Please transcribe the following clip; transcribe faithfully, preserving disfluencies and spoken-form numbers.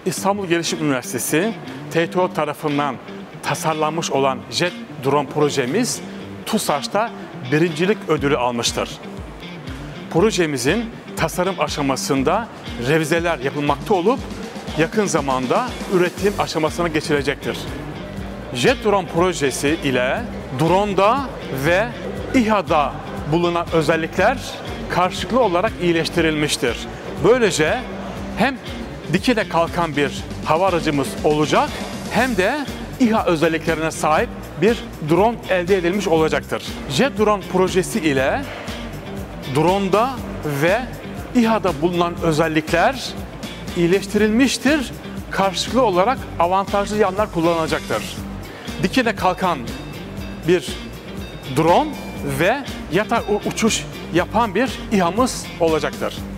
İstanbul Gelişim Üniversitesi T T O tarafından tasarlanmış olan jet drone projemiz TUSAŞ'ta birincilik ödülü almıştır. Projemizin tasarım aşamasında revizeler yapılmakta olup yakın zamanda üretim aşamasına geçilecektir. Jet drone projesi ile drone'da ve İHA'da bulunan özellikler karşılıklı olarak iyileştirilmiştir. Böylece hem dikine kalkan bir hava aracımız olacak hem de İHA özelliklerine sahip bir drone elde edilmiş olacaktır. Jet drone projesi ile drone'da ve İHA'da bulunan özellikler iyileştirilmiştir. Karşılıklı olarak avantajlı yanlar kullanılacaktır. Dikine kalkan bir drone ve yatay uçuş yapan bir İHA'mız olacaktır.